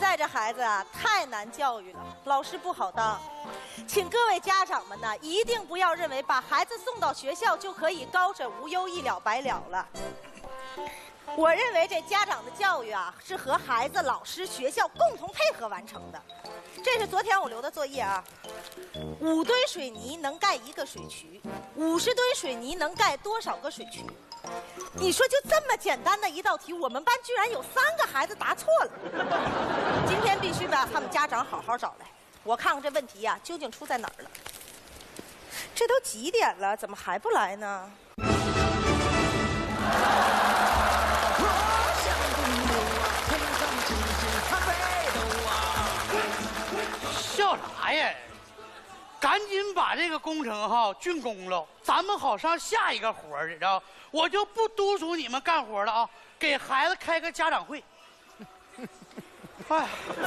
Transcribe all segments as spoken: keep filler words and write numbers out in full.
在这孩子啊，太难教育了，老师不好当。请各位家长们呢，一定不要认为把孩子送到学校就可以高枕无忧、一了百了了。我认为这家长的教育啊，是和孩子、老师、学校共同配合完成的。这是昨天我留的作业啊。五吨水泥能盖一个水渠，五十吨水泥能盖多少个水渠？你说就这么简单的一道题，我们班居然有三个孩子答错了。今天必须把他们家长好好找来，我看看这问题呀、啊、究竟出在哪儿了。这都几点了，怎么还不来呢？ 笑啥呀？赶紧把这个工程哈竣工了，咱们好上下一个活儿，知道？我就不督促你们干活了啊，给孩子开个家长会。哎，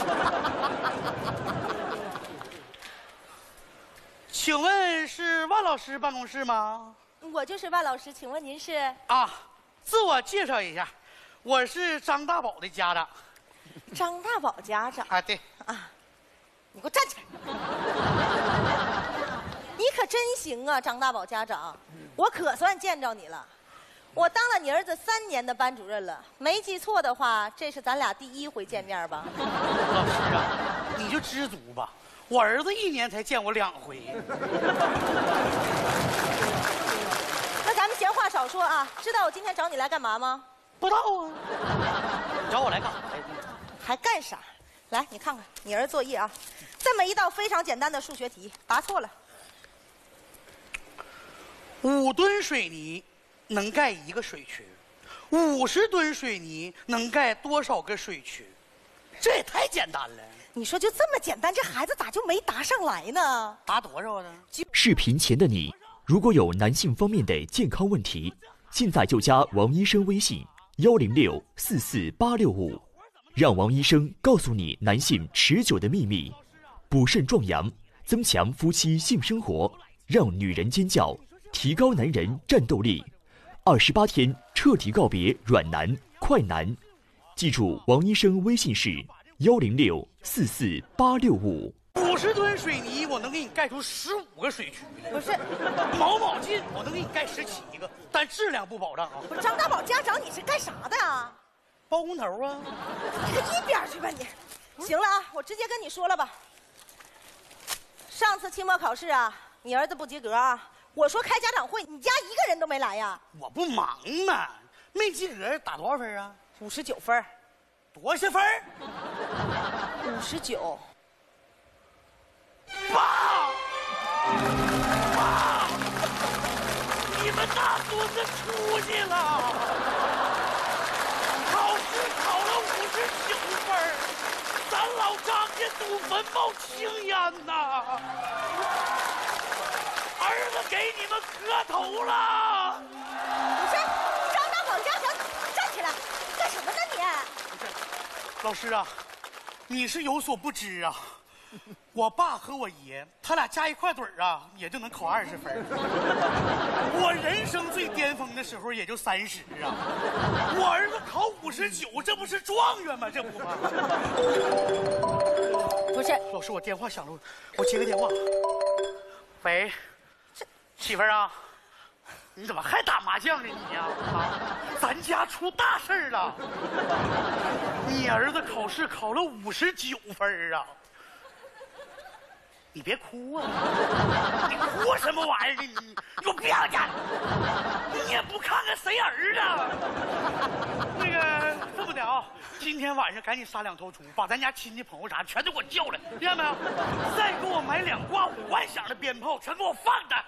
请问是万老师办公室吗？ 我就是万老师，请问您是？ 啊，自我介绍一下，我是张大宝的家长。 张大宝家长啊，对啊，你给我站起来！你可真行啊，张大宝家长，我可算见着你了。我当了你儿子三年的班主任了，没记错的话，这是咱俩第一回见面吧？ 老师啊，你就知足吧，我儿子一年才见我两回。 那咱们闲话少说啊，知道我今天找你来干嘛吗？ 不知道啊。找我来干啥呀？ 还干啥？来，你看看你儿子作业啊，这么一道非常简单的数学题，答错了。 五吨水泥能盖一个水渠，五十吨水泥能盖多少个水渠？这也太简单了。 你说就这么简单，这孩子咋就没答上来呢？ 答多少呢？ 视频前的你，如果有男性方面的健康问题，现在就加王医生微信幺零六四四八六五，让王医生告诉你男性持久的秘密，补肾壮阳，增强夫妻性生活，让女人尖叫，提高男人战斗力。二十八天彻底告别软男快男，记住王医生微信是幺零六四四八六五。 五十吨水泥，我能给你盖出十五个水渠来。 不是， 毛毛劲，我能给你盖十七个，但质量不保障啊。 不是张大宝家长，你是干啥的啊？ 包工头啊。 你可一边去吧你！行了啊，我直接跟你说了吧。上次期末考试啊，你儿子不及格啊。我说开家长会，你家一个人都没来呀？ 我不忙嘛，没及格打多少分啊？ 五十九分。 多少分？ 五十九。 爸，爸，你们大孙子出息了，考试考了五十九分，咱老张家祖坟冒青烟呐！儿子给你们磕头了！ 不是，张大宝家长，站起来，干什么呢你？ 不是，老师啊，你是有所不知啊，我爸和我爷他俩加一块堆儿啊，也就能考二十分。我人生最巅峰的时候也就三十啊，我儿子考五十九，这不是状元吗？这不吗？ 不是， 老师，我电话响了，我接个电话。喂。媳妇儿啊，你怎么还打麻将呢你呀？啊，咱家出大事儿了！你儿子考试考了五十九分啊！你别哭啊！你哭什么玩意儿呢？你你给我别家！你也不看看谁儿啊？那个这么的啊，今天晚上赶紧杀两头猪，把咱家亲戚朋友啥全都给我叫来，听见没有？再给我买两挂五万响的鞭炮，全给我放着。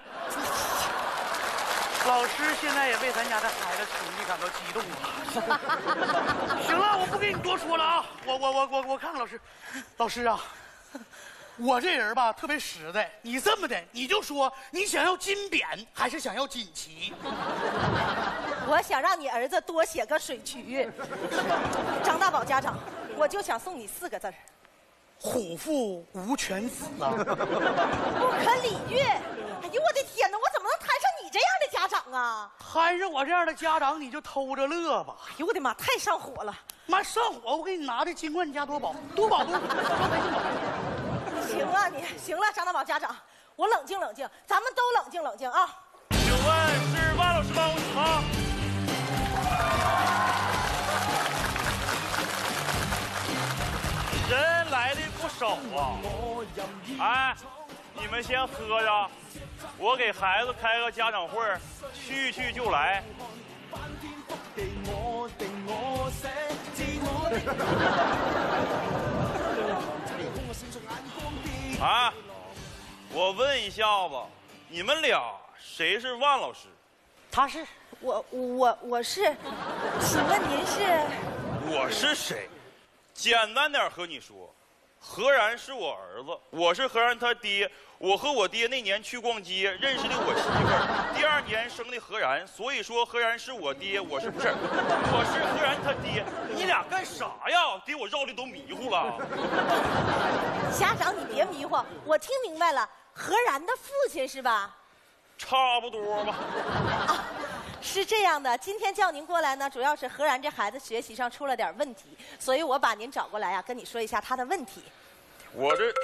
老师现在也为咱家的孩子成绩感到激动了。行了，我不跟你多说了啊，我我我我我看看老师，老师啊，我这人吧特别实在，你这么的，你就说你想要金匾还是想要锦旗？ 我想让你儿子多写个水渠。张大宝家长，我就想送你四个字儿： 虎父无犬子啊！ 不可理喻。哎呦我的天哪，我怎么能摊上你这样的家长啊？ 摊上我这样的家长，你就偷着乐吧。 哎呦我的妈，太上火了！ 妈上火，我给你拿的金冠加多宝，多宝多宝。 行啊你，行了，张大宝家长，我冷静冷静，咱们都冷静冷静啊。 请问是万老师办公室吗？人来的不少啊！哎，你们先喝着，我给孩子开个家长会，去去就来。啊，我问一下子，你们俩谁是万老师？ 他是我我我是，请问您是？ 我是谁？简单点和你说，何然是我儿子，我是何然他爹。我和我爹那年去逛街认识的我媳妇儿，第二年生的何然，所以说何然是我爹，我是不是？我是何然他爹。你俩干啥呀？给我绕的都迷糊了。 家长你别迷糊，我听明白了，何然的父亲是吧？ 差不多吧。 啊，是这样的，今天叫您过来呢，主要是何然这孩子学习上出了点问题，所以我把您找过来呀、啊，跟你说一下他的问题。 我这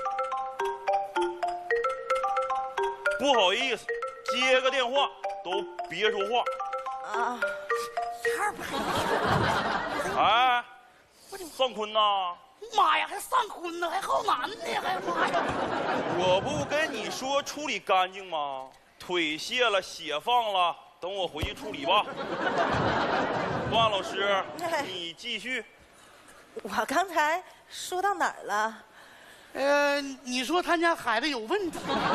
不好意思，接个电话都别说话。 啊，二百。 哎，尚坤呐！ 妈呀，还上坤呢，还浩南呢，还妈呀！ 我不跟你说处理干净吗？腿卸了，血放了，等我回去处理吧。万老师，你继续。 我刚才说到哪儿了？ 呃，你说他家孩子有问题？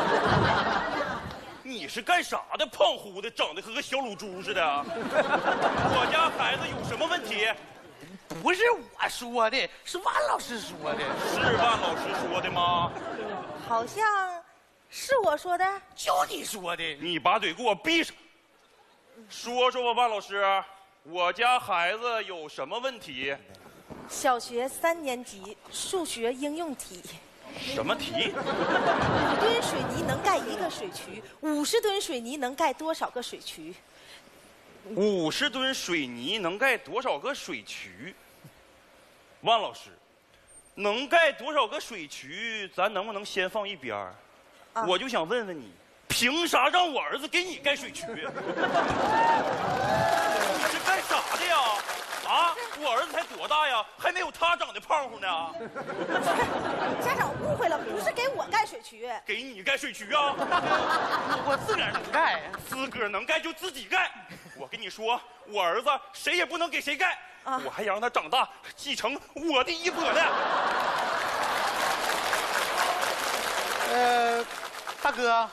你是干啥的？胖乎的，长得和个小乳猪似的。我家孩子有什么问题？ 不是我说的，是万老师说的。 是万老师说的吗？ 好像是我说的。 就你说的。 你把嘴给我闭上。说说吧，万老师，我家孩子有什么问题？ 小学三年级数学应用题。 什么题？ 五吨水泥能盖一个水渠，五十吨水泥能盖多少个水渠？ 五十吨水泥能盖多少个水渠？万老师，能盖多少个水渠？咱能不能先放一边儿？啊、我就想问问你，凭啥让我儿子给你盖水渠？你是干啥的呀？啊，我儿子才多大呀，还没有他长得胖乎呢。 家长误会了，不是给我盖水渠， 给你盖水渠啊！ 我自个儿能盖， 自个儿能盖就自己盖。我跟你说，我儿子谁也不能给谁盖，啊、我还想让他长大继承我的衣钵呢。 呃，大哥，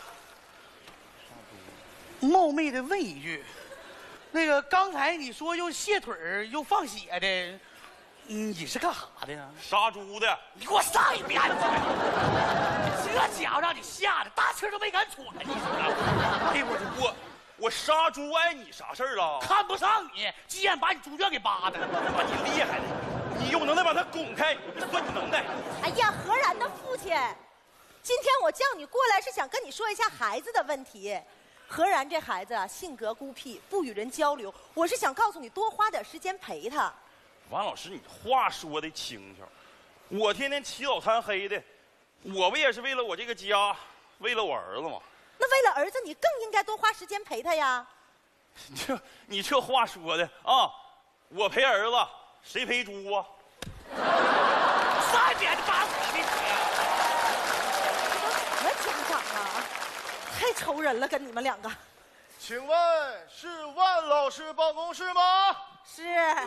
冒昧的问一句。那个刚才你说又卸腿儿又放血的，嗯，你是干啥的呀？ 杀猪的。 你给我上一边去！这家伙让你吓得大气都没敢喘，你说？ 哎呦我这我我杀猪碍你啥事儿了？ 看不上你，急眼把你猪圈给扒的。 把你厉害的，你有能耐把他拱开，你算你能耐。 哎呀，何然的父亲，今天我叫你过来是想跟你说一下孩子的问题。何然这孩子啊，性格孤僻，不与人交流。我是想告诉你，多花点时间陪他。 王老师，你话说的轻巧，我天天起早贪黑的，我不也是为了我这个家，为了我儿子吗？ 那为了儿子，你更应该多花时间陪他呀。 你这你这话说的啊，我陪儿子，谁陪猪啊？ 上一边的扒我的什么家长啊？太愁人了，跟你们两个。 请问是万老师办公室吗？ 是。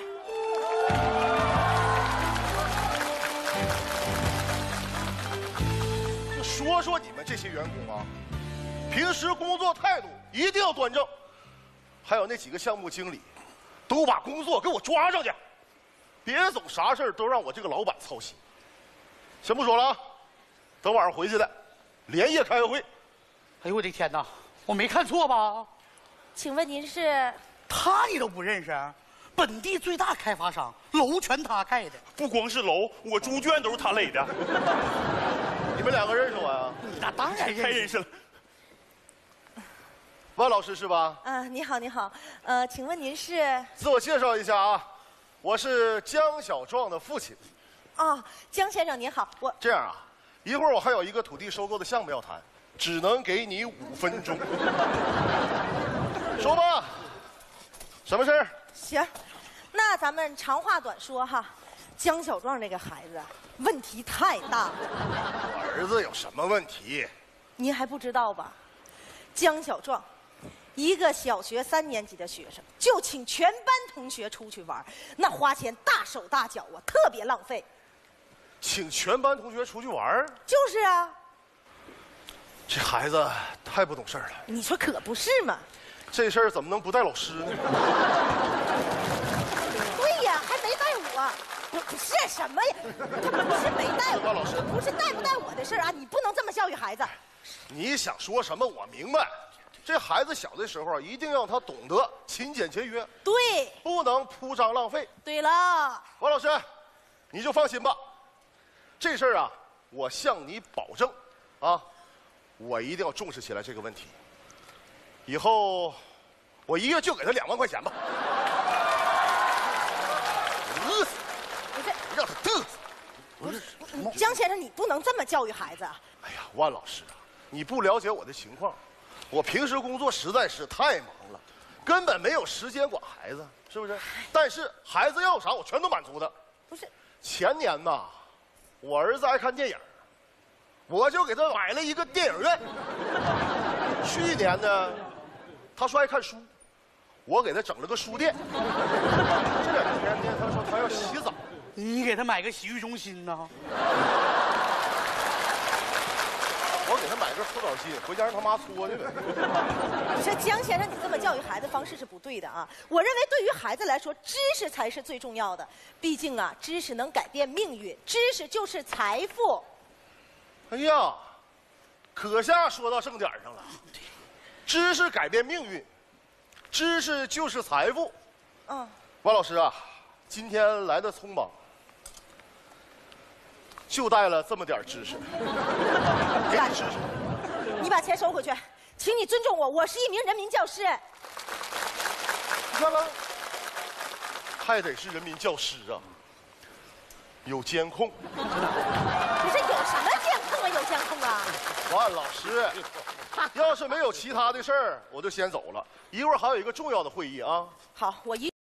就说说你们这些员工啊，平时工作态度一定要端正。还有那几个项目经理，都把工作给我抓上去，别总啥事儿都让我这个老板操心。先不说了啊，等晚上回去的，连夜开个会。 哎呦我的天哪，我没看错吧？ 请问您是？ 他你都不认识？本地最大开发商，楼全他盖的。 不光是楼，我猪圈都是他垒的。 你们两个认识我呀？ 那当然认识。 太认识了。 万老师是吧？ 啊，你好，你好，呃，请问您是？ 自我介绍一下啊，我是江小壮的父亲。 哦，江先生您好，我这样啊，一会儿我还有一个土地收购的项目要谈，只能给你五分钟。说吧，什么事儿？ 行，那咱们长话短说哈。江小壮这个孩子问题太大了。 我儿子有什么问题？ 您还不知道吧？江小壮，一个小学三年级的学生，就请全班同学出去玩，那花钱大手大脚啊，特别浪费。 请全班同学出去玩？ 就是啊。 这孩子太不懂事儿了。 你说可不是嘛？ 这事儿怎么能不带老师呢？ 对呀，还没带我。不是什么呀？他不是没带我， 老师不是带不带我的事儿啊！你不能这么教育孩子。 你想说什么？我明白。这孩子小的时候啊，一定让他懂得勤俭节约， 对， 不能铺张浪费。 对了， 王老师，你就放心吧。这事儿啊，我向你保证，啊，我一定要重视起来这个问题。以后，我一月就给他两万块钱吧。饿死！ 不是， 让他嘚瑟。 不是，江先生，你不能这么教育孩子。 哎呀，万老师啊，你不了解我的情况，我平时工作实在是太忙了，根本没有时间管孩子，是不是？但是孩子要啥，我全都满足他。 不是， 前年呐，我儿子爱看电影，我就给他买了一个电影院。去年呢，他说爱看书，我给他整了个书店。这两天呢，他说他要洗澡， 你给他买个洗浴中心呢？ 我给他买个搓澡巾，回家让他妈搓去呗。 这江先生，你这么教育孩子方式是不对的啊！我认为对于孩子来说，知识才是最重要的。毕竟啊，知识能改变命运，知识就是财富。 哎呀，可下说到正点上了。知识改变命运，知识就是财富。 嗯， 王老师啊，今天来的匆忙，就带了这么点知识。给你试试。 你把钱收回去，请你尊重我，我是一名人民教师。 你看看，还得是人民教师啊，有监控。 不是有什么监控啊？有监控啊？ 万老师，要是没有其他的事儿，我就先走了。一会儿还有一个重要的会议啊。 好，我一。